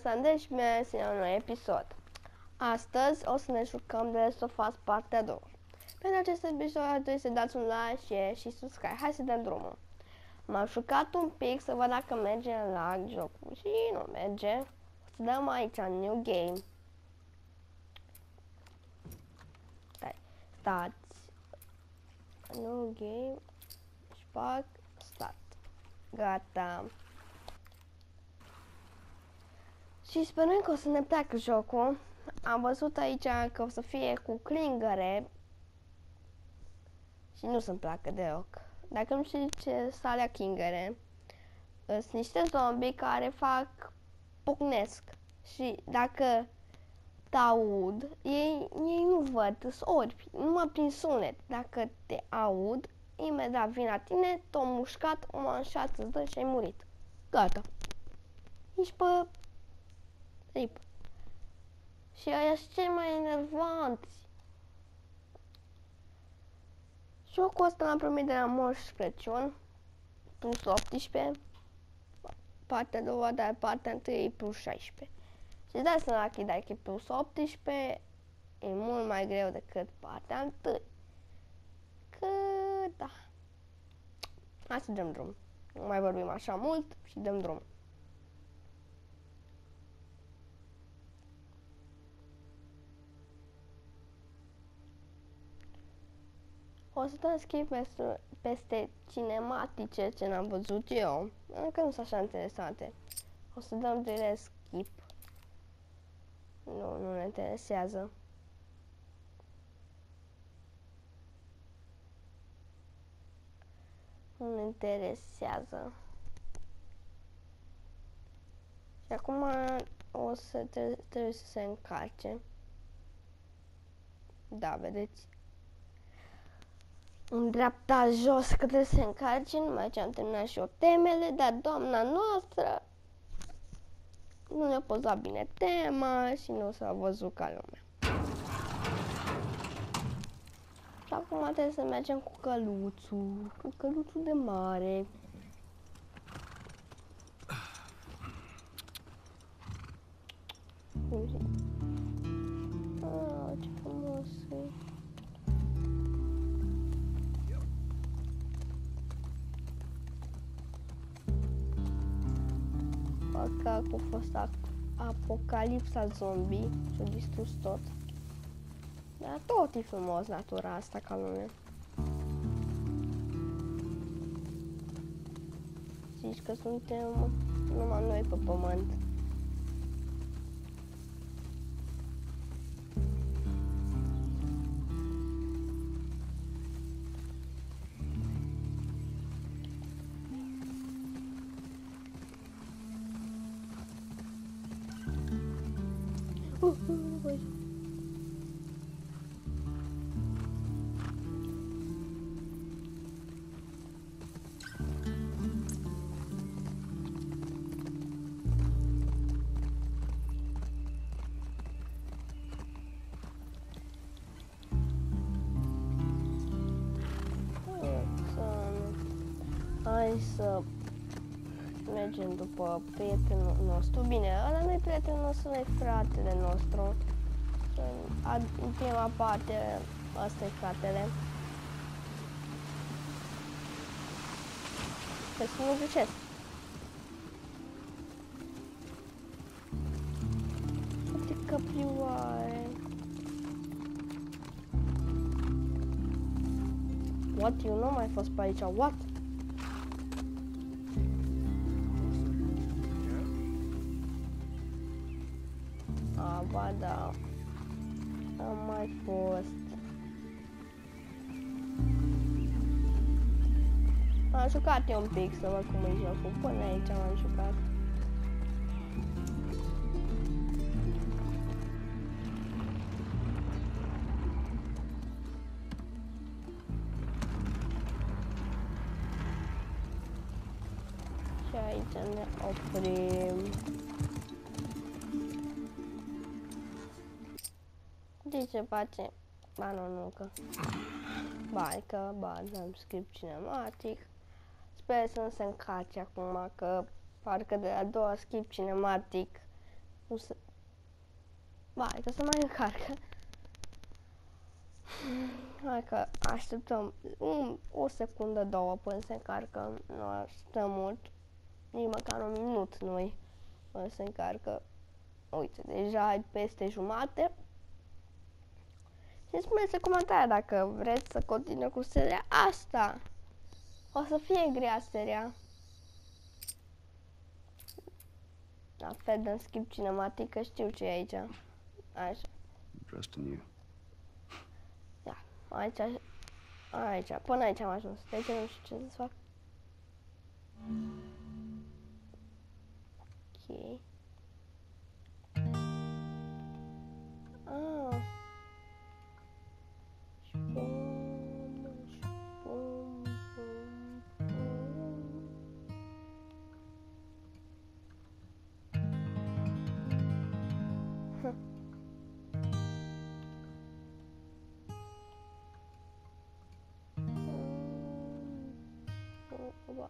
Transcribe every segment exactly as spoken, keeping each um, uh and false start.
sunt Andrei și mi-a zis un nou episod. Astăzi o să ne jucăm de Last of Us partea a doua. Pentru acest episod ar trebui să dați un like, share și subscribe. Hai să dăm drumul. M-am jucat un pic să văd dacă merge în lag jocul și nu merge. O să dăm aici New Game. Stai, stați. New Game. Și fac start. Gata. Și sperăm că o să ne placă jocul. Am văzut aici că o să fie cu clingăre. Și nu să-mi placă deloc. Dacă nu știi ce sunt alea clingăre, sunt niște zombi care fac pocnesc. Și dacă te-aud, ei, ei nu văd, sunt orbi, numai prin sunet. Dacă te aud, imediat vin la tine, te-au mușcat, o manșat, îți dă și ai murit. Gata. Ești pe rip. Și aia sunt cei mai enervanți. Jocul ăsta l-am primit de la Moș Crăciun, plus optsprezece, partea a doua, dar partea întâi e plus șaisprezece. Și dați seama că dacă e plus optsprezece, e mult mai greu decât partea întâi. Că da. Hai să dăm drum. Nu mai vorbim așa mult și dăm drum. O să dăm skip peste, peste cinematice ce n-am văzut eu, încă nu sunt așa interesante. O să dăm direct skip. Nu, nu ne interesează. Nu ne interesează. Și acum o să tre trebuie să se încarce. Da, vedeți? În dreapta jos că trebuie să se încarce, numai ce am terminat și eu temele, dar doamna noastră nu ne-a pozat bine tema și nu s-a văzut ca lumea. Și acum trebuie să mergem cu căluțul, cu căluțul de mare. Ah, ce frumos e. Că a fost apocalipsa zombie și a distrus tot. Dar tot e frumos natura asta ca lume. Zici că suntem numai noi pe pământ. Uh, uh, uh. Hai să mergem după prietenul nostru. Bine, ăla nu e prietenul nostru, nu e fratele nostru. În, în prima parte, ăsta e fratele. Să nu greșesc. Uite căprioare. What? Eu nu am mai fost pe aici. What? A, ba da. Am mai fost. Am jucat eu un pic să văd cum e jocul. Până aici m-am jucat. Și aici ne oprim. De ce face? Ba nu, nu că. Ba, că, ba, dăm script cinematic. Sper să nu se încarce acum, că parcă de la doua skip cinematic Nu se... Ba, hai că se mai încarcă. Hai că așteptăm un, o secundă, două până se încarcă. Nu așteptăm mult. Nici măcar un minut nu-i până se încarcă. Uite, deja ai peste jumate. Și spuneți în comentarii dacă vreți să continue cu seria asta. O să fie grea seria. La fel de skip cinematic, că știu ce e aici. Așa. Trust in you. Ia, aici, aici, până aici am ajuns. De aici nu știu ce să fac. Ok. Ah. Șpum, șpum, șpum, șpum. Huh. Oba.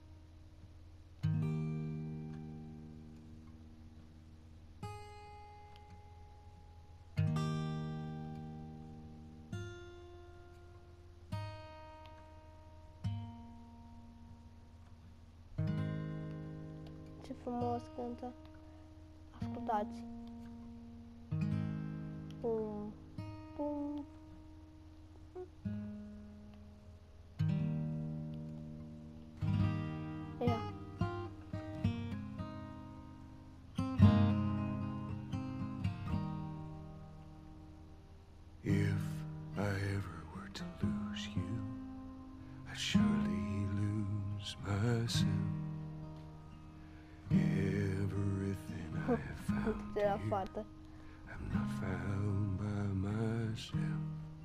Ce frumos cântă. Ascultați. Pum, pum. Ia. If I ever were to lose you, I'd surely lose myself. Everything I have found De la here, fată. I'm not found by myself.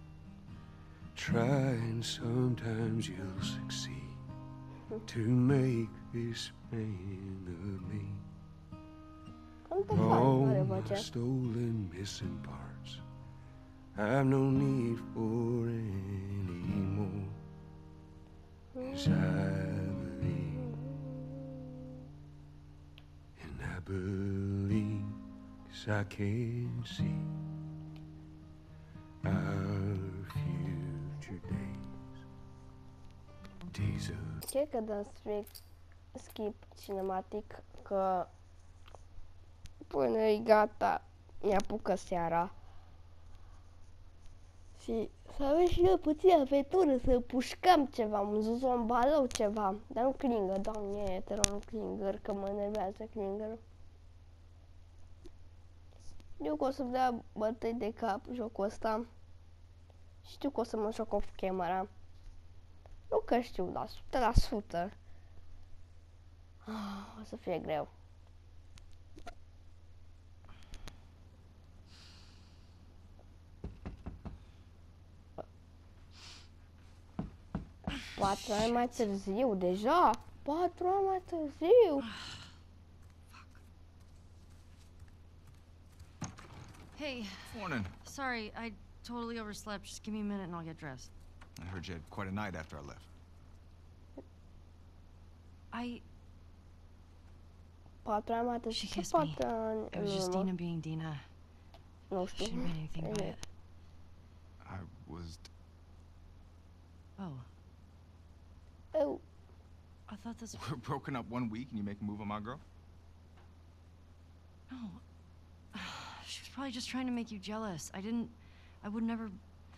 Try and sometimes you'll succeed to make this man of me. Cântă All foarte, are my vocea. stolen missing parts, I've no need for any more. 'Cause I believe, and I believe 'cause I can see our future days, days of Cred că dăm strict skip cinematic, că până e gata, ne apucă seara. Și să avem și noi puțin aventură, să pușcăm ceva, un zombalou ceva. Dar nu clingă, doamne, te rog, nu clingăr, că mă enervează clingăr. Știu că o să-mi dea bătăi de cap jocul ăsta. Știu că o să mă joc off camera. Nu că știu, la o sută la sută. O să fie greu. Patru ani mai târziu, deja? Patru ani mai târziu? Hey, Morning. sorry, I totally overslept. Just give me a minute and I'll get dressed. I heard you had quite a night after I left. I... Patru ani mai She târziu? kissed me. Patru ani It was în just urmă. Dina being Dina. Nu She știu. didn't mean anything by E, it. I was... Oh, Eu, I thought this... We're broken up one week and you make a move on my girl? No. She was probably just trying to make you jealous. I didn't... I would never...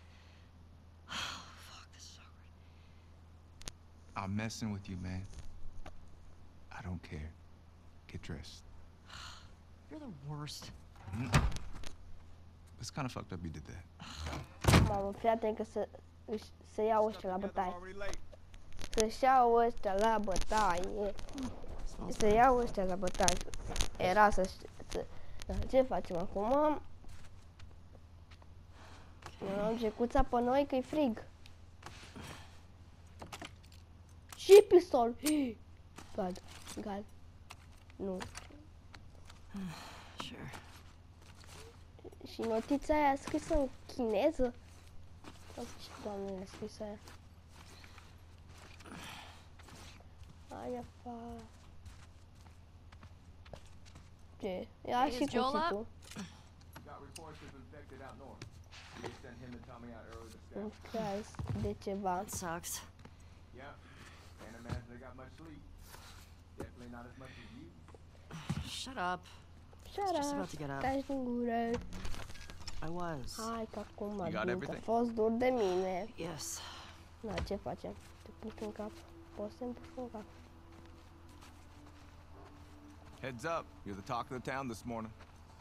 Fuck, this is awkward. I'm messing with you, man. I don't care. Get dressed. You're the worst. Mm. It's kind of fucked up you did that. mamă, fii atent că să, își- să iau ăștia la bătaie. Already late. Să-și iau ăștia la bătaie. Să iau ăștia la bătaie. Era să... să ce facem acum? Ne luăm gecuța pe noi că-i frig. Și pistol! Gad, gad. Nu. Sure. Și notița aia scrisă în chineză? Sau ce doamne e scrisă aia? Hai afară. Ce? Ia Is și Joel up? cuțitul. Got reports of infected out north. We sent him and Tommy out early to În scout. caz de ceva. That sucks. Yeah, can't imagine they got much sleep. Definitely not as much as you. Shut up. Shut just up, about to get up. taci din gură. I was. Hai că acum mă You got duc, a everything? fost dur de mine. Yes. Na, ce facem? Te puși în cap. Poți să-mi puși în cap. Heads up. You're the talk of the town this morning.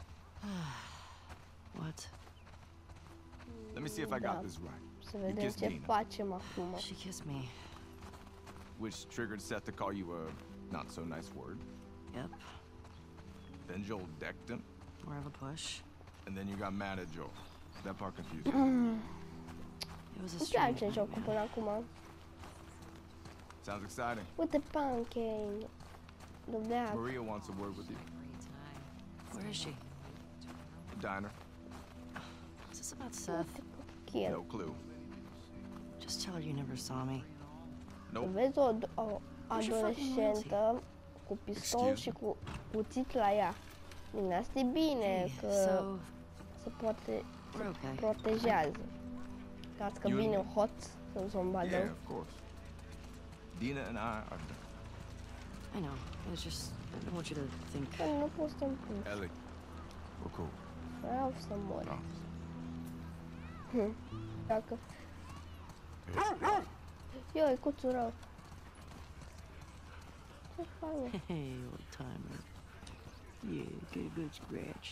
What? Let me see if I Da. got this right. Să vedem kissed ce Dina. facem acum. She kissed me. Which triggered Seth to call you a not so nice word. Yep. Then Joel decked him, More of a push. and then you got mad at Joel. That part confused me. It was a Îmi strange place night, jocul man. până acum. Sounds exciting. Uite, pancake. Dovleac. Maria wants a word with you. Where is she? Diner. Is this about Seth? Kiel. No clue. Just tell her you never saw me. Nope. Vezi o, o adolescentă cu pistol Excuse și me? cu cuțit la ea. Bine, asta e bine, Hey, că so se poate we're okay. protejează. Las că You- vine un hoț să zombadă. Yeah, of course. Dina and I are done. I know. It was just I didn't want you to think. Că nu poți să-mi pun. Ellie, we're cool. Vreau să mor. Promise. Dacă... Eu, e cuțul rău. Ce faci? Hey, old timer. Yeah, get a good scratch.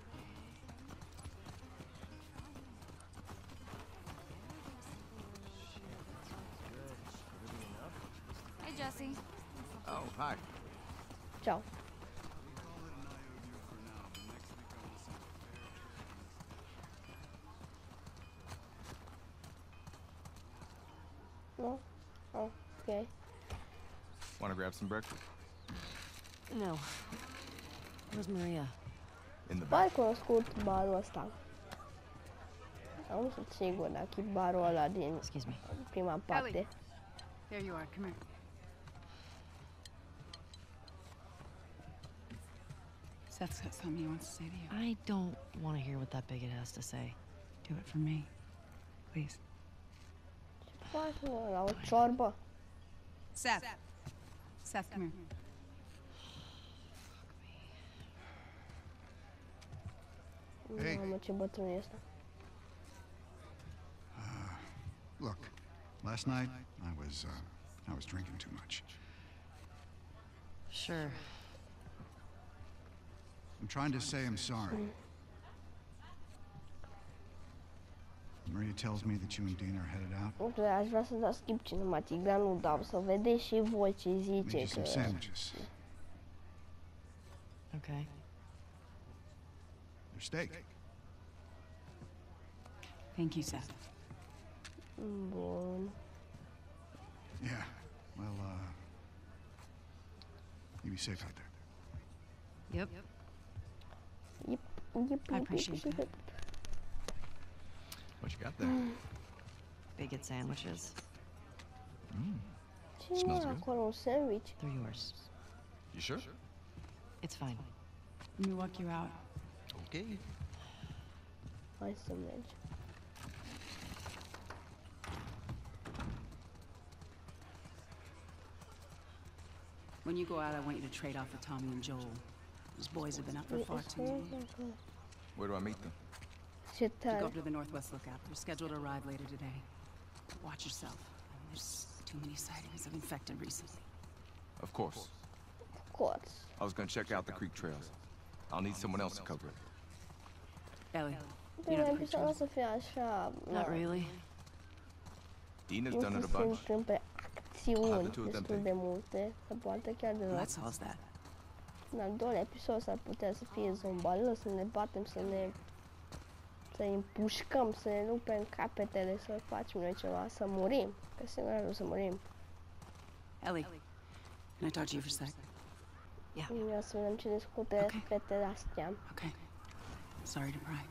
Hi, Jesse. Oh, hi. Ceau. Nu? Oh, ok. Want to grab some breakfast? No. Where's Maria? In the back. Bar cunoscut barul ăsta. Nu sunt sigur dacă e barul ăla din Excuse me. prima parte. There you are. Come here. Seth's got something he wants to say to you. I don't want to hear what that bigot has to say. Do it for me, please. Ce faci, mă, la o ciorbă? Seth. Seth, come here. Hey. Mamă, ce bătrân e ăsta. Look, last night I was uh, I was drinking too much. Sure. I'm trying to say I'm sorry. Maria tells me that you and Dean are headed out. Nu știu, aș vrea să dau skip cinematic, dar nu dau, să vedeți și voi ce Made you zice, some că... sandwiches. Okay. They're steak. Thank you, Seth. Bun. Yeah. Well, uh, you be safe out there. Yep. Yip, yip, I yip, appreciate yip, that. yip. What you got there? Bigot sandwiches. Ce Smells e good. acolo, un sandwich? They're yours. You sure? It's fine. Let me walk you out. Okay. Hai să mergi. When you go out, I want you to trade off with Tommy and Joel. Those boys have been up for far too long. Where do I meet them? Ce You go tare. up to the Northwest Lookout. They're scheduled to arrive later today. Watch yourself. I mean, there's too many sightings of infected recently. Of course. Coț. I was gonna check out the creek trails. I'll need someone else to cover it. Ellie, Bine, know the episodul o să fie așa... Not really. Dina's Nu done it să a se bunch. întâmple I'll have acțiuni the two of them destul take. de multe, să poate chiar de well, la... that solves that. În al doilea episod s-ar putea să fie zombală, să ne batem, să ne... să îi împușcăm, să ne rupem capetele, să facem noi ceva, să murim. Pe sigur nu să murim. Ellie, can I talk to you for a sec? Ia să vedem ce discute Ok. fetele astea. Okay. Sorry to pry.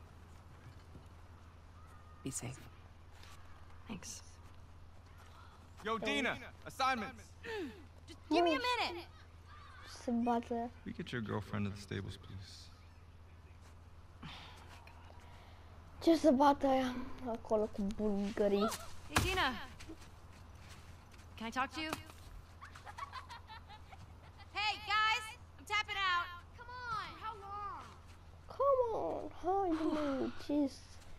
Be safe. Thanks. Yo, Dina! Assignments! Give me a minute! Se bate. We get your girlfriend to the stables, please. Ce se bate aia acolo cu bulgării? Hey, Dina. Can I talk to you? Hey, guys! I'm tapping out. Come on! How long? Come on, haide mă, jeez.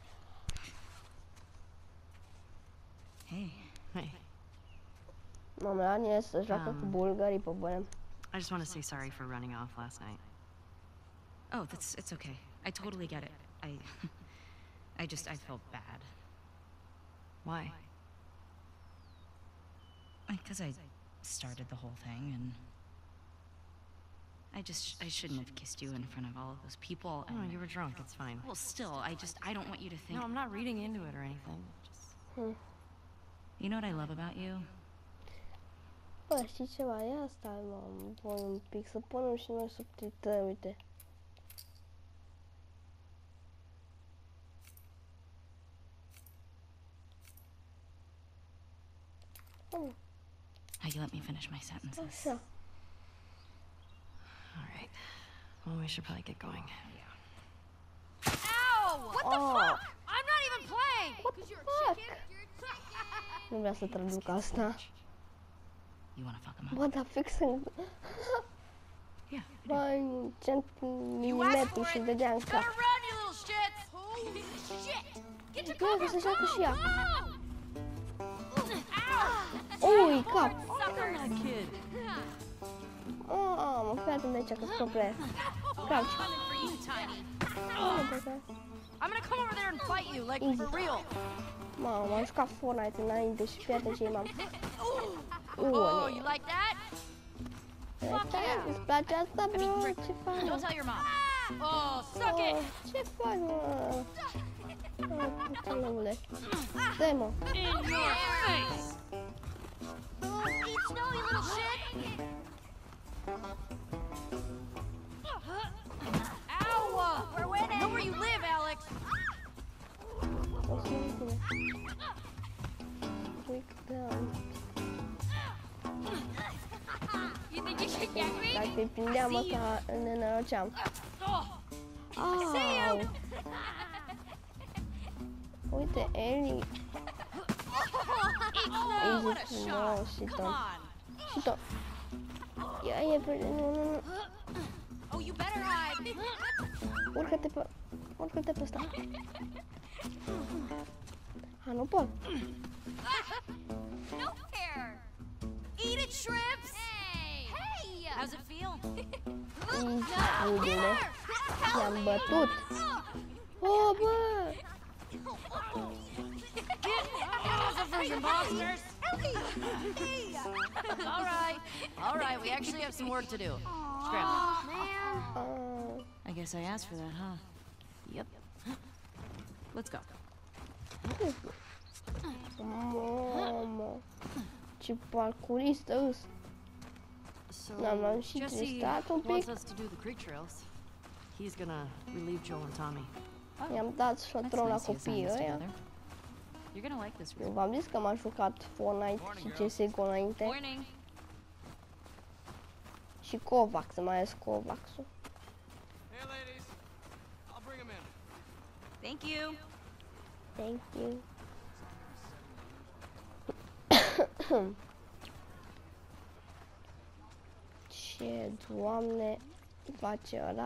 Hey. Hey. Mama, Ania să joacă cu Um, bulgarii pe bune. I just want to say sorry for running off last night. Oh, that's it's okay. I totally get it. I I just I felt bad. Why? Because I started the whole thing and I just I shouldn't have kissed you in front of all of those people. No, And you were drunk. It's fine. well, still, I just I don't want you to think. No, I'm not reading into it or anything. Just... You know what I love about you? Bă, știi ceva? Ia stai, mă, voi un pic să punem și noi subtitrări, uite. Oh, How you let me finish my sentences. așa. All right. Well, we should probably get going. Ow! What the Oh. fuck? I'm not even playing! What the You're a fuck? chicken? You're a chicken! Nu vrea să traduc asta. You want to fuck him up? Bă, dar fix în... Yeah. Mai un centimetru și dădeam în cap. Better run, you little shits! Holy shit! Get to Ia, cover! că se joacă și ea. Ow! Ui, cap! Suckers! That kid. Oh, mă, fii atent de aici, că sunt player. Crouch. Coming for you, Tiny! Oh, bă, bă. I'm gonna come over there and fight you, like Easy. for real. Mamă, m-am jucat Fortnite înainte și fii atent ce m-am... Oh, you like that? Îți place asta, bro? Ce faci? Don't tell your mom. Oh, suck Oh, it! ce faci, mă? Oh, puținule. Dă-i, mă. In your face! Eat snow, you little shit! Ow! We're winning! I know where you live, Alex! O să nu tine. Quick down. You think you should get me? Dacă îi prindeam, măcar ne nenoroceam. Oh, Au! Uite, Ellie. oh, what a Easy, shot! no, și Come tot. on! Și tot. Ia, e pe... Nu, nu, nu. Oh, you better hide! Urcă-te pe... Urcă-te pe ăsta. Ha, nu pot. No fair! Eat it, shrimps! Hey! Hey! How's it feel? Easy, udine. I-am bătut. Oh, bă! Philosophers and monsters! All right. All right. We actually have some work to do. Scram. Man! Ah, I guess I asked for that, huh? Yep. Let's go. mamă. Ce parcuristă îs. So No, no, she Jesse just started a wants big- us to do the creek trails. He's gonna relieve Joel and Tommy. I-am dat That's șotron la nice you copiii assigned us ăia. together. You're gonna like this Eu room. v-am zis că m-am jucat Fortnite și C S G O înainte. Morning! Și Kovacs, mai ales Kovacs-ul. Hey, ladies. I'll bring him in. Thank you! Thank you. Ce, Doamne, face ăla?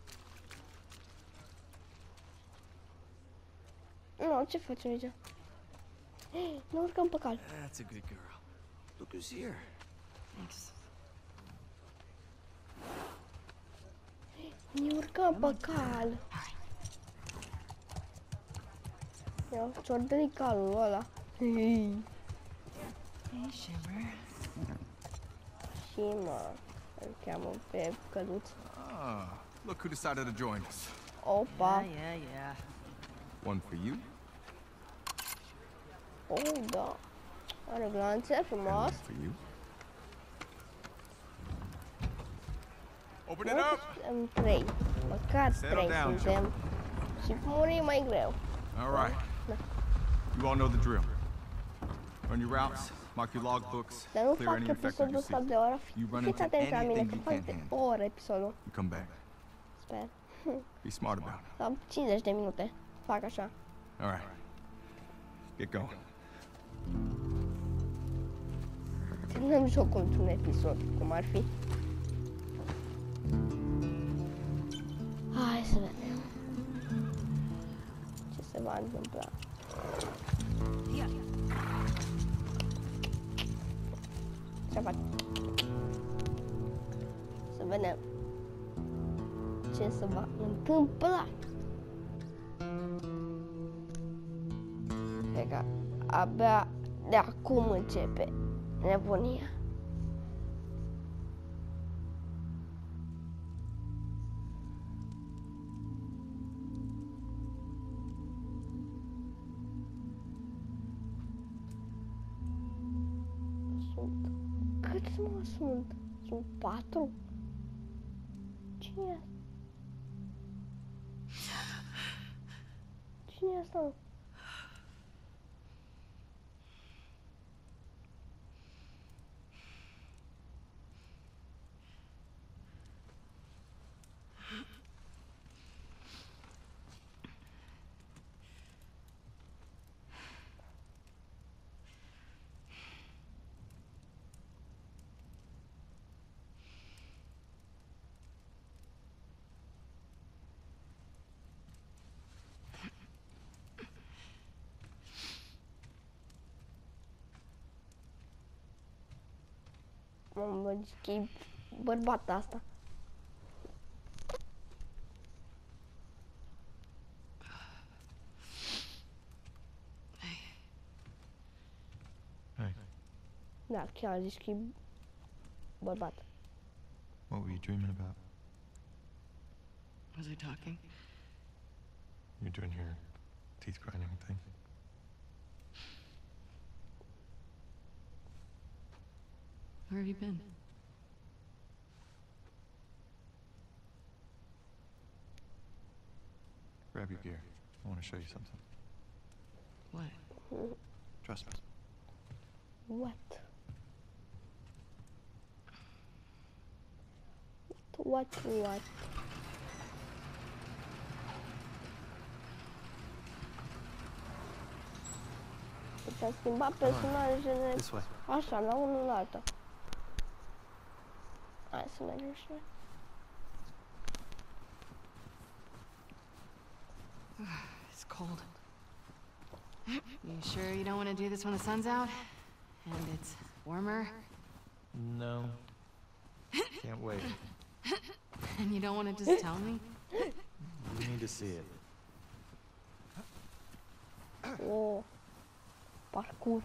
Nu, ce facem aici? Ne urcăm pe cal. That's a good girl. Look who's here. Thanks. Ne urcăm pe cal. Ia, ciordări calul ăla. Hey, Shimmer. Și mă, îl cheamă pe căluț. Ah, look who decided to join us. Opa, Yeah, yeah, yeah. One for you, oh, da. Are glanțe and frumos. one for you. Open it up! În trei. Măcar Settle trei down, suntem. Și murim mai greu. All right. You all know the drill. Run your routes, mark your logbooks, Dar nu clear fac any infected episodul you ăsta see. de o oră. You run Fiți into atenți la mine, anything că you fac can't de handle. o oră episodul. You come back. Sper. Be smart about it. Am cincizeci de minute. Fac așa. All right. Get going. Terminăm jocul într-un episod, cum ar fi. Hai să vedem ce se va întâmpla. Ce fac? Să vedem ce se va întâmpla. Cred că abia de acum începe nebunia. Sunt... Câți mă sunt? Sunt patru? Cine e? Cine e asta? Mă văd că e bărbata asta. Hey, Da, chiar zici că e bărbat. what were you dreaming about? Was I talking? You're doing your teeth grinding thing. Where have you been? Grab your gear. I want to show you something. What? Trust me. What? What, what? Deci a schimbat personajele This way. așa, la unul la alta. Hai să mergem și noi. It's cold. You sure you don't want to do this when the sun's out? And it's warmer? No. Can't wait. And you don't want to just tell me? You need to see it. O, parcurs.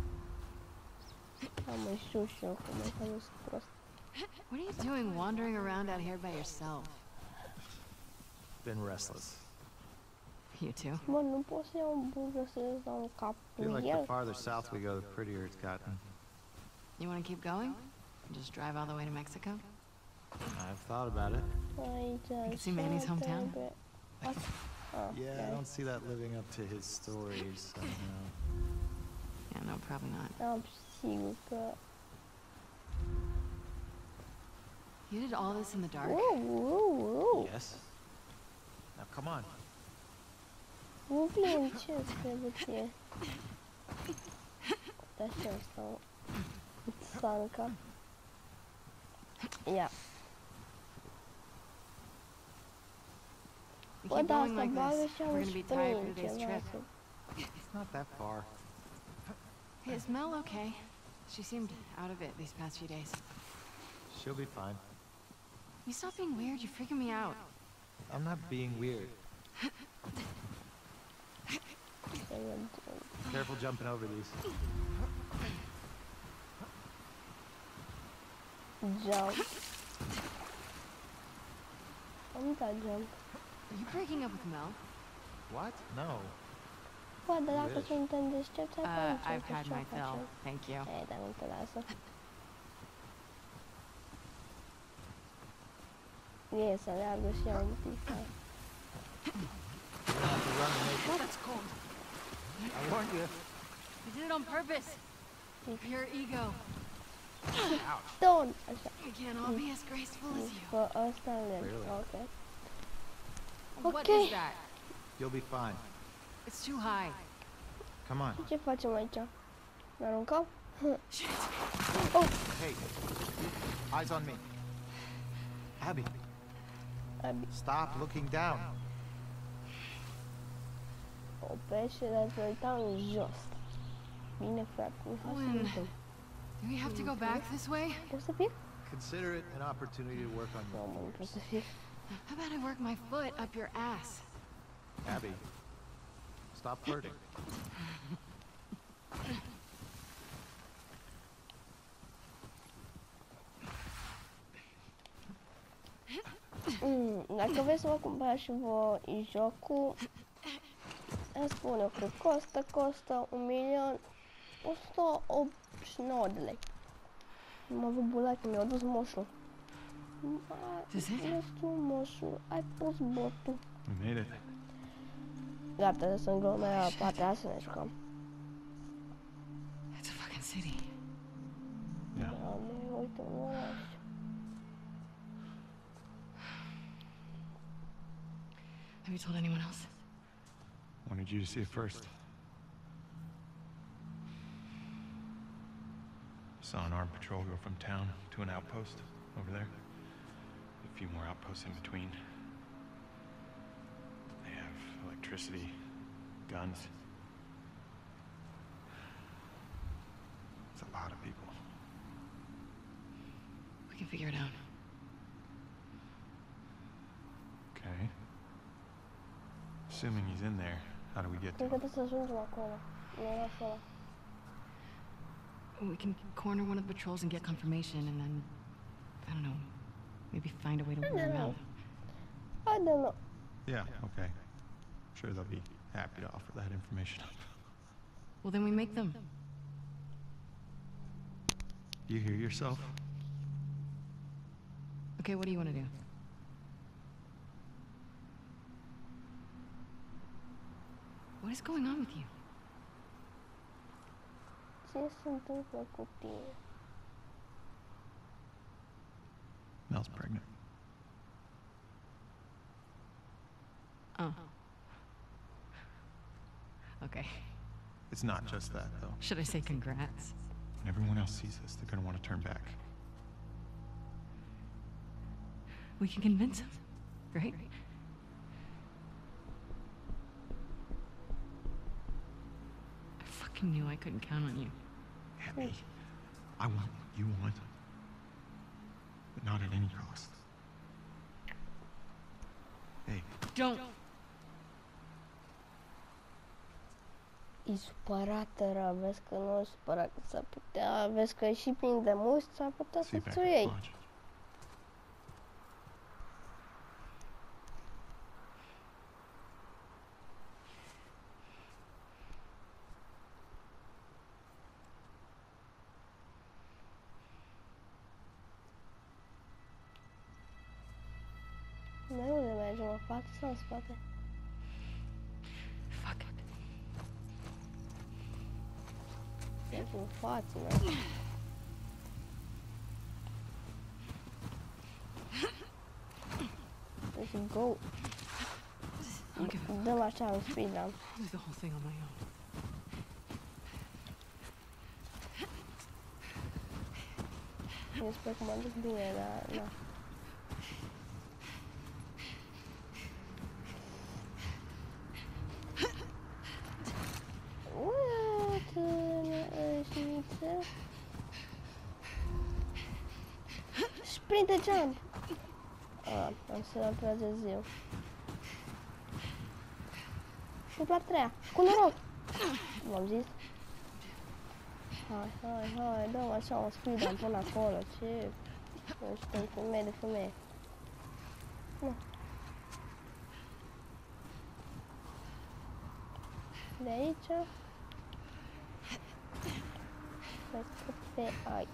Am mai știu și eu cum e că nu sunt prost. What are you doing wandering around out here by yourself? Been restless. You too? Bă, nu pot să iau un burger să ies la un cap Feel în like the el. farther south we go, the prettier it's gotten. You want to keep going? And just drive all the way to Mexico? I've thought about it. Aici, can see Manny's așa hometown. trebuie. What? Ah, Yeah, I ok. don't see that living up to his stories somehow. Yeah, no, probably not. Am sigur că... You did all this in the dark? Wow, wow, wow. Yes. Now come on. Umple în ce îți trebuie ție? De așa stau. Îți sar în cap. Ia. We Bă, keep da, going asta like bagă this. și We're am gonna be tired for sprint today's ceva trip. să... It's not that far. Hey, is Mel okay? She seemed out of it these past few days. She'll be fine. You stop being weird, you're freaking me out. I'm not being weird. să mergem. Careful jumping over these. Jump. Am dat jump. Are you breaking up with Mel? What? No. Bă, dar dacă Wish. suntem deștepți, Uh, atunci I've ce had my facem? fill. Thank you. Ei, dar nu te lasă. E, să leargă și ea un pic. Hai. You're gonna have to run to make it. That's cold. I warned you. You did it on purpose. Pure ego. Don't! Așa. We can't all be as graceful as you. Că ăsta îl Clearly. Ok. What Ok. is that? You'll be fine. It's too high. Come on. Ce facem aici? Ne aruncăm? Shit. Hey, eyes on me. Abby, Abi, stop looking down. oprește, dar să uita în jos. Bine, frate, nu faci să Owen. uităm. Do we have to go back this way? Poți să fie? Consider it an opportunity to work on Nu, your mă, nu poți fears. să fie. How about I work my foot up your ass? Abby, stop flirting. Mm, dacă vreți să vă cumpărați și voi jocul, îmi spun eu, că costă, costă un milion o sută optzeci și nouă de lei. M-a văd bulat că mi-a dus moșul. Does it? Nu, moșul, ai pus botul. We made it. Gata, sunt glume la partea asta, să ne jucăm. It's a fucking city. Yeah. Doamne, uite un oraș. Have you told anyone else? Wanted you to see it first. Saw an armed patrol go from town to an outpost over there. A few more outposts in between. They have electricity, guns. It's a lot of people. We can figure it out. Okay. Assuming he's in there, how do we get to Cred că him? trebuie să ajungem acolo, în orașul ăla. We can corner one of the patrols and get confirmation, and then, I don't know, maybe find a way to I wear don't him know. out. I don't know. Yeah, okay. Sure they'll be happy to offer that information up. Well, then we make them. You hear yourself? Okay, what do you want to do? What is going on with you? Ce se întâmplă cu tine? Mel's pregnant. Oh. Okay. It's not just that, though. Should I say congrats? When everyone else sees this, they're gonna want to turn back. We can convince them, right? I fucking knew I couldn't count on you. Abby, I want what you want, but not at any cost. Hey, Don't. E supărată rău, vezi că nu e supărat, că s-ar putea, vezi că e și plin de muști, s-ar putea sit să back ți-o and iei. watch. Noi unde mergem, în față sau în spate? Fuck it. Mergem în față, noi. Let's go. I'll give it. Dăm așa un speed run. I'll do the whole thing on my own. Eu sper că mă duc bine, dar na. Sprinte jump! Ah, am să l-am trezit eu. Dupla a treia, cu noroc! V-am zis. Hai, hai, hai, dăm așa un speed run până acolo, ce... Nu știu, femeie de femeie. Nu. De aici. Cred că pe aici.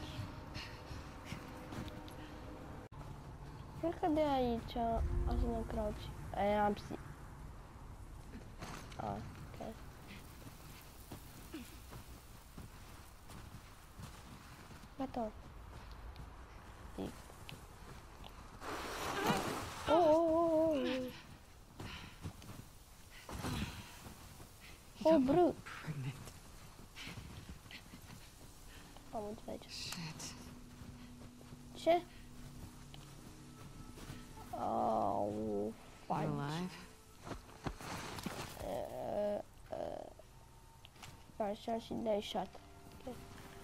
Cred că de aici o să ne încroci. Aia am si. Ah, ok. motor. Zic. Oh, oh, oh, oh. Oh, brut. Pregnant. Am uitat aici. Shit. Ce? Oh, You faci. alive? Uh, uh, așa și dai shot. Okay.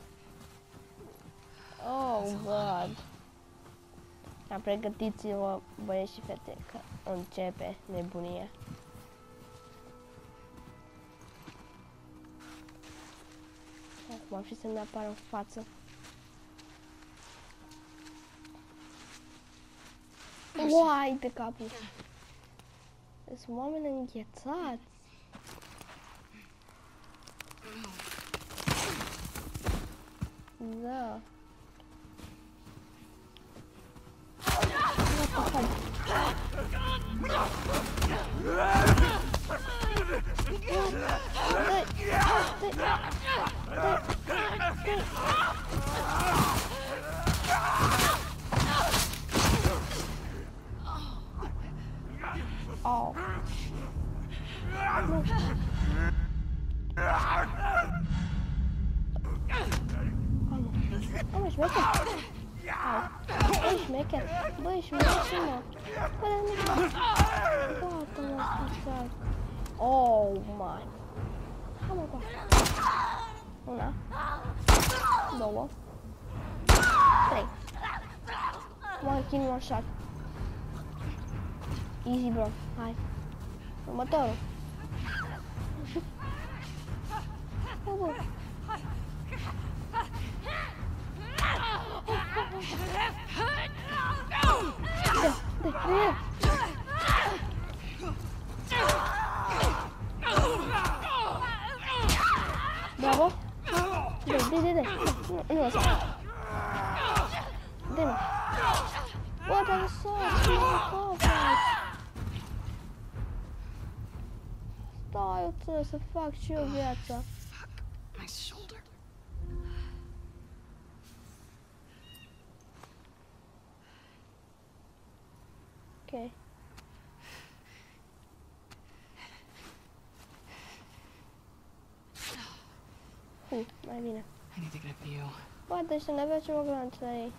Oh, God. Dar pregătiți-vă, băieți și fete, că începe nebunia. Acum ar fi să-mi apară în față. Uai de capul! Sunt oameni înghețați! Da. What the fuck? Dai! Dai! Dai! Dai! Oh. Nu. Am, am șmecher. Au. Băi, șmecher. Băi, șmecher, mă. Bă, dar nu știu. Gata, mă, scuzați. Oh, my. Hai, mă, gata. Una. Două. Trei. One kill, one shot. Easy, bro. Hai. Următorul. Bă, bă. Da, da, da. Bravo. Dai, dai, dai, dai. Nu, nu lăsa. Dai-mă. Bă, dar lăsați, mă, stai, eu trebuie să fac și eu viața. My shoulder. Ok. Hm, mai bine. I need to get a view. Bă, deci să ne avea ceva glanț la ei.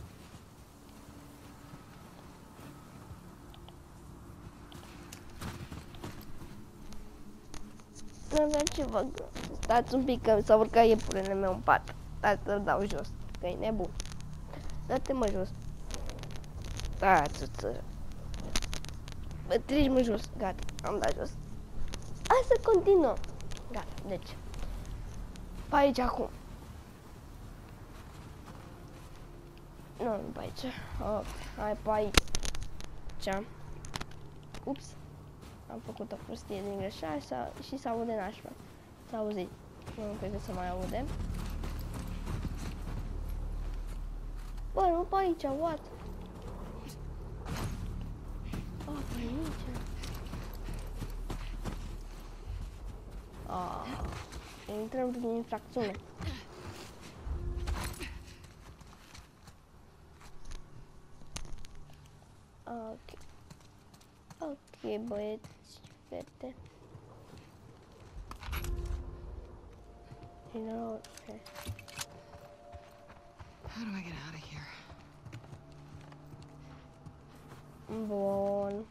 Nu avea ceva glanț. Stați un pic că s-a urcat iepurele meu în pat. Stați să-l dau jos, că e nebun. Dă-te mă jos. Da, țuță. Bă, treci mă jos. Gata, am dat jos. Hai să continuăm. Gata, deci. Pe aici acum. Nu, nu pe aici. Oh, hai pe aici. Ups. Am făcut o prostie din greșeală și s-a aude nașpa. S-a auzit. Nu cred că se mai aude. Bă, nu pe aici, what? Ah, pe aici. Ah, intrăm prin infracțiune. Ok. Ok, băieți și fete. You know, okay. How do I get out of here? Bun.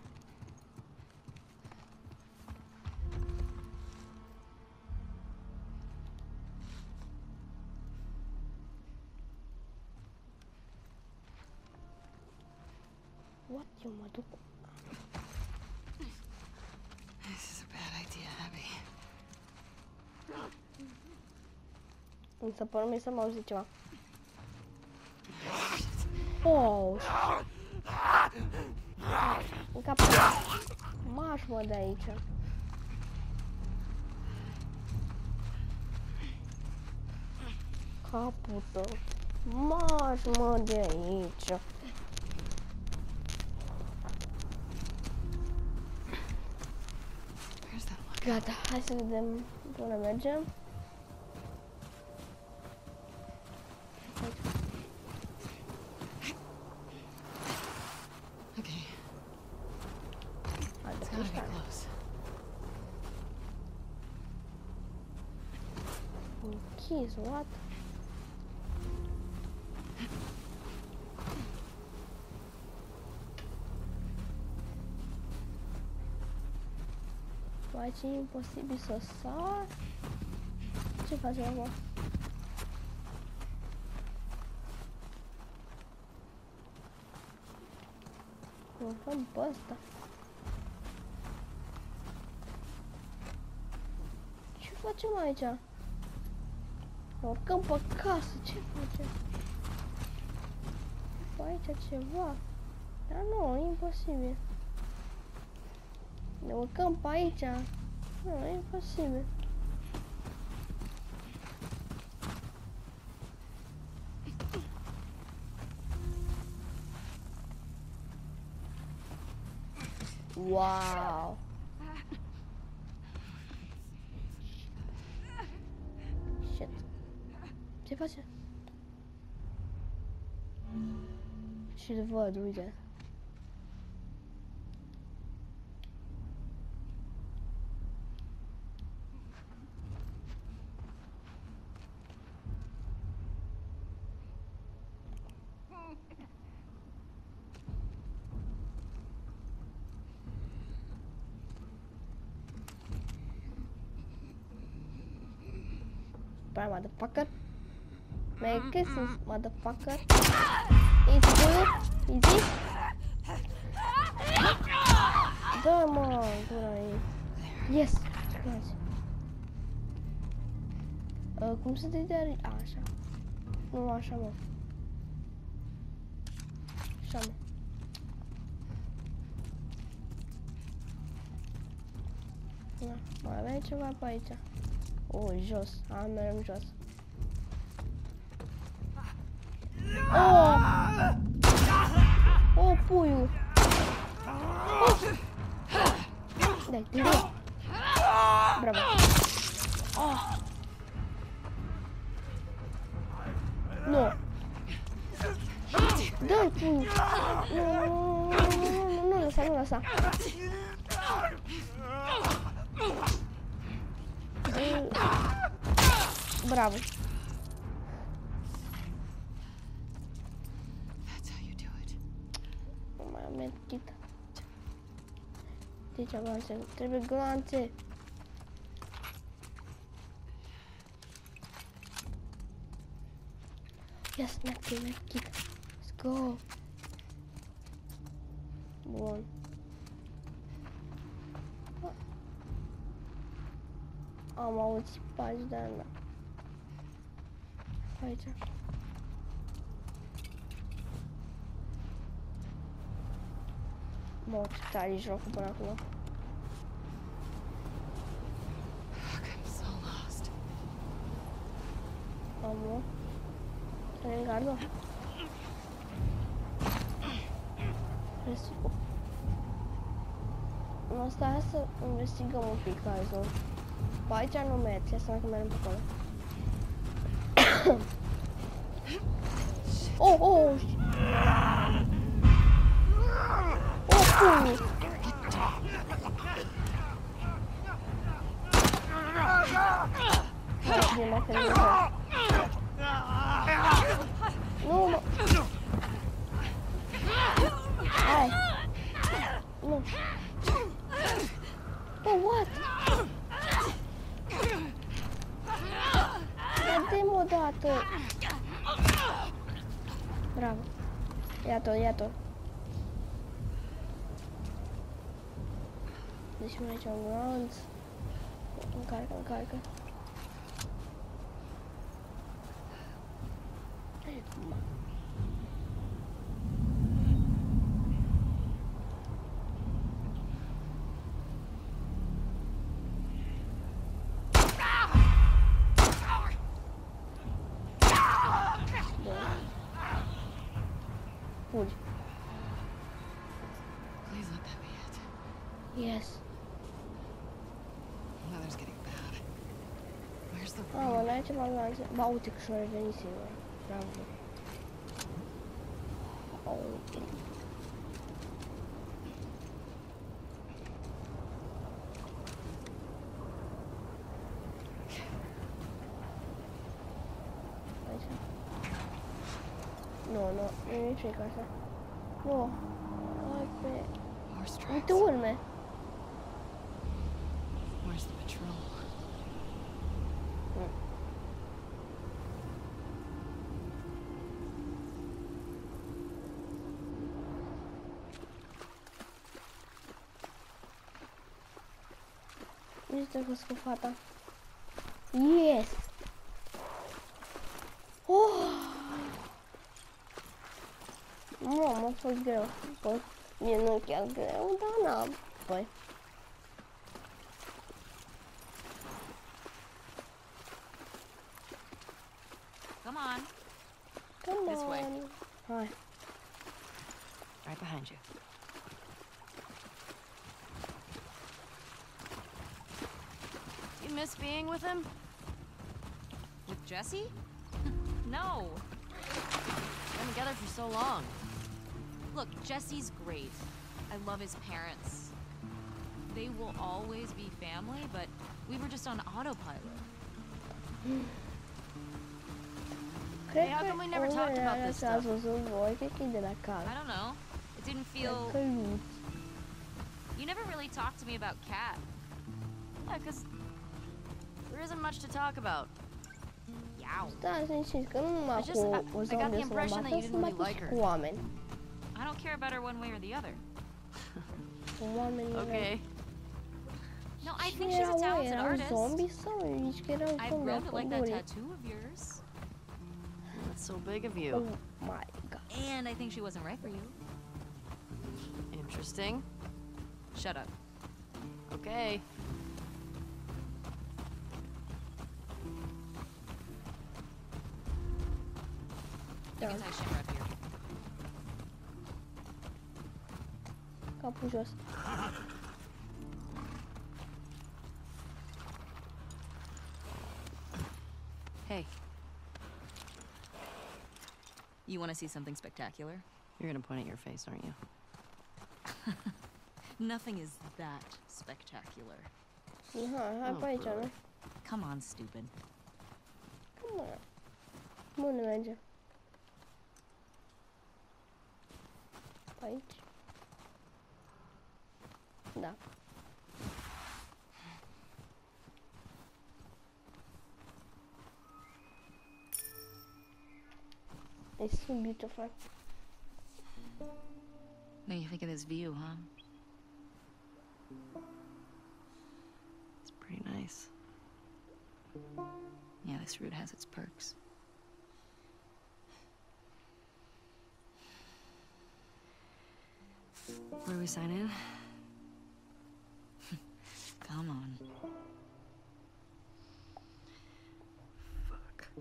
What? Eu mă duc. This is a bad idea, Abby. Mi s-a părut mie să mă auzi ceva. Oh! În capul. Marș, mă, de aici. Capul tău. Marș, mă, de aici. Where's that look? Gata, hai să vedem până mergem. închis, what? Aici e imposibil să sar. Ce facem acum? Urcăm pe ăsta. Ce facem aici? Urcăm pe casă, ce facem? Pe aici ceva. Dar nu, e imposibil. Ne urcăm pe aici. Nu, e imposibil. Wow. Shit. Ce face? Și-l văd, uite. Bye, motherfucker. Merry Christmas, motherfucker. Easy, dude. Easy. Da, mă, gura ei. Yes. Nice. Uh, cum să te dea? A, așa. Nu, așa, mă. Așa, mă. Da, mai avem ceva pe aici. Oh, jos. Am merem jos. Oh! Oh, puiul! Oh! Dai, te dai! Bravo! Oh! Nu! Dă-l puiul! Nu, nu, nu, nu, nu lăsa, nu lăsa! Bravo! Nu mai am medkit. Deci avance, trebuie glanțe. Yes, medkit, medkit. Let's go. Bun. Am auzit pași de ala. Aici. Mă, ce tare jocul până acum. I'm so lost. Amo. Să-i îngardă. Restul. Asta, hai să investigăm un pic cazul. Pe aici nu merge, să dacă mergem pe acolo. Oh, oh! Oh, pui! Hai, bine, că nu merge. Nu, mă! Hai! Nu! Oh, what? Dă-mi o dată! Bravo! Ia-te-o, ia-te-o! Deci mai aici un lanț. Încarcă, încarcă. Fugi. Please let that be it. Yes. Weather's getting bad. Where's the Ah, road? mă, n-ai ceva lanțe. Ba, uite că și-o revenit singur. Bravo. Oh. Nu, nu, nu e nimic așa. Nu. Hai pe... Horse Uite tracks. urme. Where's the patrol? Nu știu dacă cu fata. Yes! Oh! Mamă, a fost greu. Păi, e nu chiar greu, dar n-am. Păi. Come on. Come This way. on. Hai. Right behind you. You miss being with him? With Jesse? No. Been together for so long. Look, Jesse's great. I love his parents. They will always be family, but we were just on autopilot. Cred Hey, how că come we never talked urmele about alea this ați stuff? văzut voi, cred că e de la cal. I don't know. It didn't feel... Căluț. You never really talked to me about Kat. Yeah, because there isn't much to talk about. Yow. Stați liniștiți, că nu numai I just- I- cu I got the zombie să mă impression that bată, you să didn't mă really bată like și her. cu oameni. I don't care about her one way or the other. Cu oamenii Okay. No, I Și think she's a erau, talented erau artist. zombi sau nici că erau I've zombi grown to like that apădurii. tattoo of yours. That's so big of you. Oh my god. And I think she wasn't right for you. Interesting. Shut up. Okay. You can tie Shamrock here. Capul jos. Hey. You want to see something spectacular? You're gonna point at your face, aren't you? Nothing is that spectacular. Hai, hai Oh, pe aici, boy. nu? Come on, stupid. Cum mă? Unde merge? Pe aici? Da. It's so beautiful. What do you think of this view, huh? It's pretty nice. Yeah, this route has its perks. Where do we sign in? Come on. Fuck.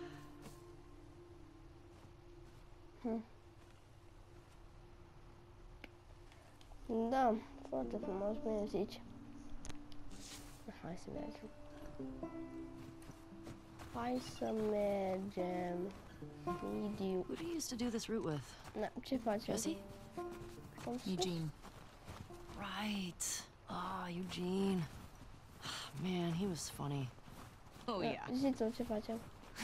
Da, foarte frumos, bine zici. Hai să mergem. Hai să mergem. Video. Who do you used to do this route with? Na, ce facem? Jesse? Cum sus? Eugene. Right. Ah, Eugene. Man, he was funny. Oh, Da, yeah. zi tu ce facem.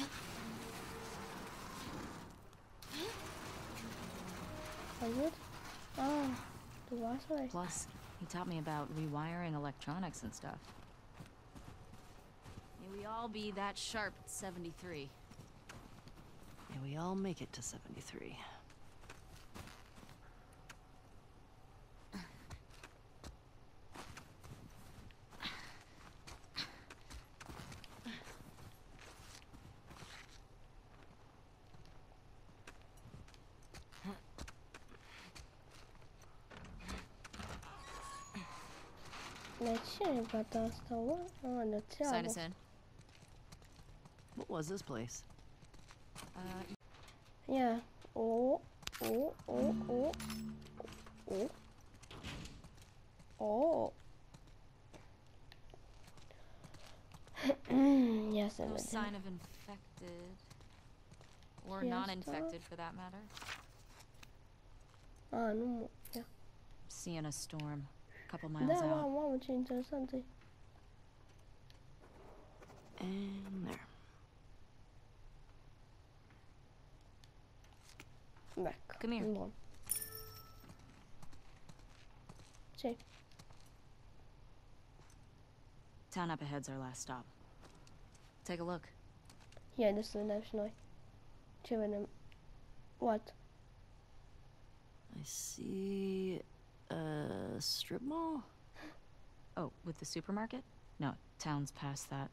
Văzut? Ah, tu asta e. Plus, he taught me about rewiring electronics and stuff. May we all be that sharp at seventy-three. May we all make it to seventy-three. De ce e gata asta, ua? Ah, de Sign treabă. us in. What was this place? Uh, Ia. O, o, o, o, o. O. Ia să no vedem. sign of infected. Or Yes, non-infected, for that matter. Ah, nu mă. Ia. Seeing a storm. A couple miles Da, out. mamă, mamă, ce interesant e. And there. Merg. Come here. Bun. Ce? Town up ahead's our last stop. Take a look. Ia să vedem și noi. Ce vedem? What? I see a strip mall? Oh, with the supermarket? No, town's past that.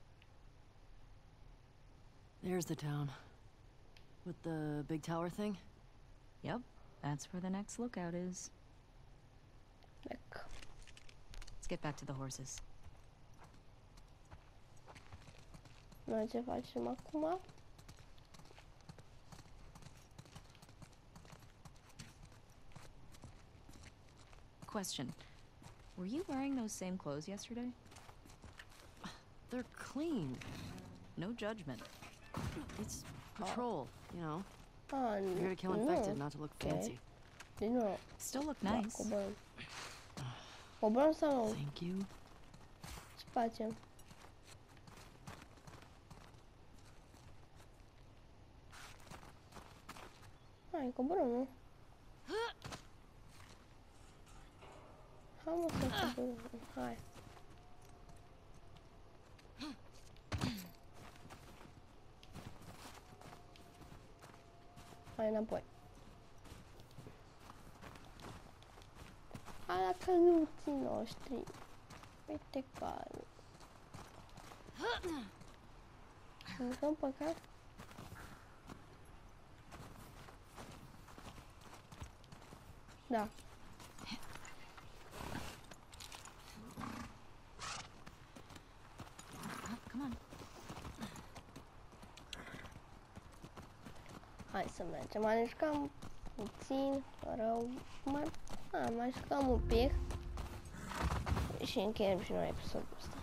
There's the town. With the big tower thing? Yep, that's where the next lookout is. Merg. Let's get back to the horses. Noi ce facem acum? Question. Were you wearing those same clothes yesterday? They're clean. No judgment. It's patrol, you know? Ah, We're here to kill nu. infected, not to look Okay. fancy. Deci nu. Still look Da, nice. coborâm. Coborâm sau nu? Thank you. Ce facem? Hai, coborâm, nu? Hai, mă, să coborâm. Hai. Hai înapoi. Hai la căluții noștri. Uite care. Mâncăm păcat? Da. Come on. Hai să mergem. Mai jucam puțin, rău. Mai, a, mai jucam un pic. Și încheiem și noi episodul ăsta.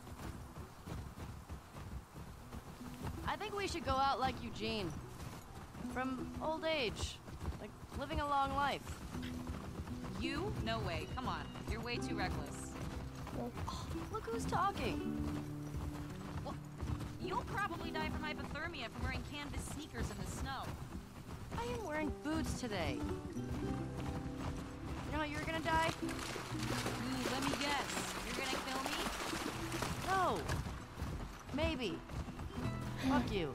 I think we should go out like Eugene. From old age. Like living a long life. You? No way. Come on. You're way too reckless. Look who's talking. Well, you'll probably die from hypothermia from wearing canvas sneakers in the snow. I am wearing boots today. You know how you're gonna die? Ooh, let me guess. You're gonna kill me? No. Maybe. Fuck you.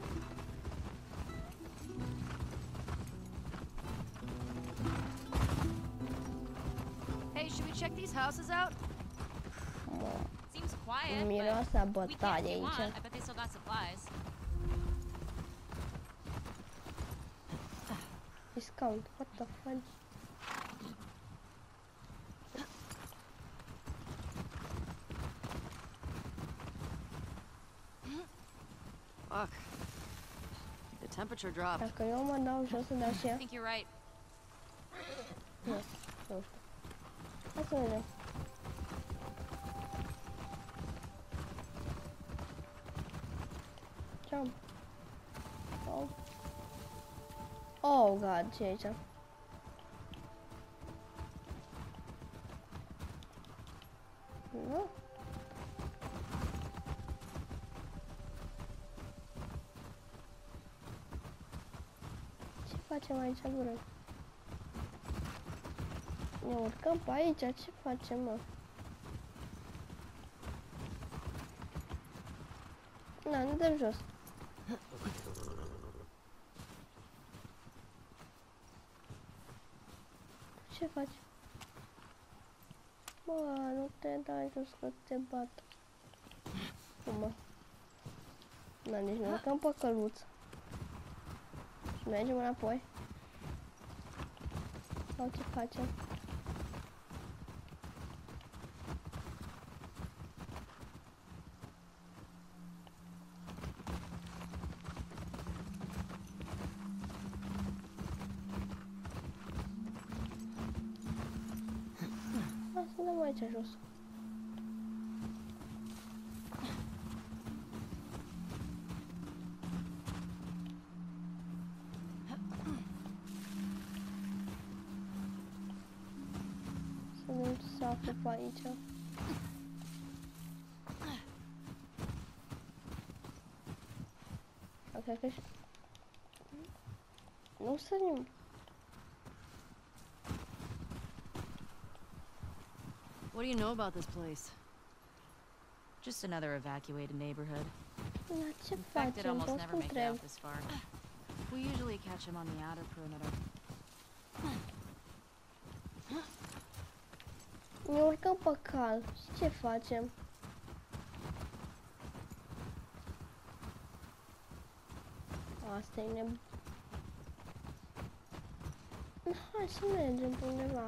Hey, should we check these houses out? Seems quiet, Miroase a but we can if bătaie you want. aici. I bet they still got supplies. Discount. What the fuck? Fuck. The temperature dropped. Dacă eu mă dau jos să dau și I ea. think you're right. Nu, nu știu. Hai să vedem. Jump. Oh. Oh, God, ce e aici? Nu? Ce facem aici, gură? Ne urcăm pe aici, ce facem, mă? Na, nu dăm jos. Ce faci? Bă, nu te dai jos că te bat. Cum, mă? Na, deci ne urcăm pe căluță. Și mergem înapoi. Sau ce facem? Hai să dăm aici jos. Să vedem ce se află pe aici. Cred că și... Nu sărim. What do you know about this place? Just another evacuated neighborhood. La ce In fact, it facem? almost Poți never să make it întreb. out this far. We usually catch them on the outer perimeter. Ne urcăm pe cal. Și ce facem? Asta e neb... Hai să mergem pe undeva.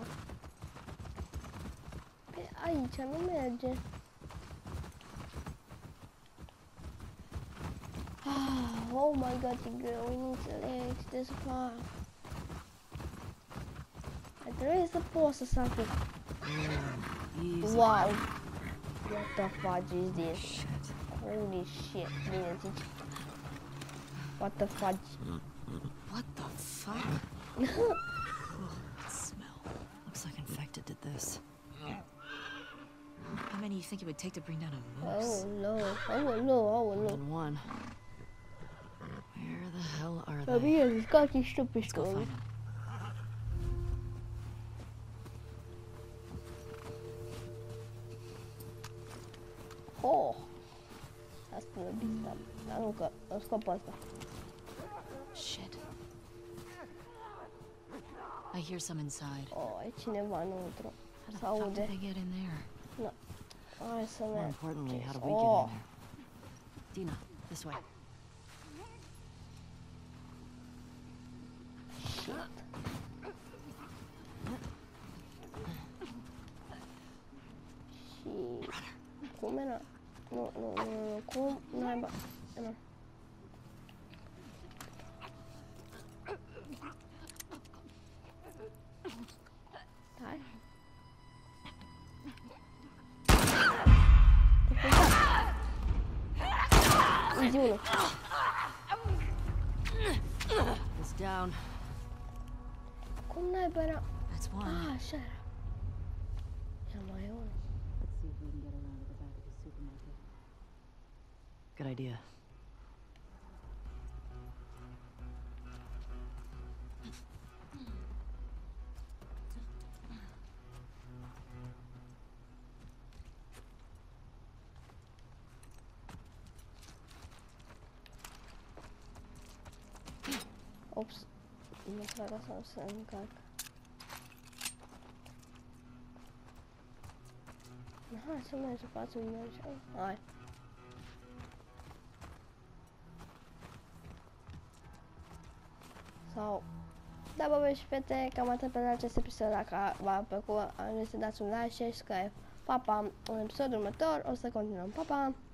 Pe aici nu merge. Ah, oh my god, e greu, we need to legs this far. Ar trebui să pot să sar pe... Easy. Wow! What the fudge is this? Holy shit, bine zici. What the fudge? What the fuck? That smell. Looks like infected did this. How many do you think it would take to bring down a moose? Oh no, oh no, oh More no. than one. Where the hell are Dar they? bine, zici că ești tu Let's go piștonul. find them. Oh! Asta spune pista. Dar nu că, îl scop pe ăsta. Shit. I hear some inside. Oh, e cineva înăuntru. How the Se fuck did aude. they get in there? Hai să More mergem. importantly, how do we get Oh! in there? Dina, this way. Și... Cum era? Nu, nu, nu, nu, cum? Naiba. Nu. Stai. Easy unul. It's down. Cum naiba era? That's one. Ah, așa era. Ia mai e unul. Let's see if we can get around to the back of the supermarket. Good idea. Ops. Nu trebuie să se încarc. Hai să mergem, facem mergem. Hai. Sau... Da, bă, băi și fete, cam atât pentru acest episod. Dacă v-a plăcut, am să dați un like, share și subscribe. Pa, pa! În episodul următor o să continuăm. Pa, pa!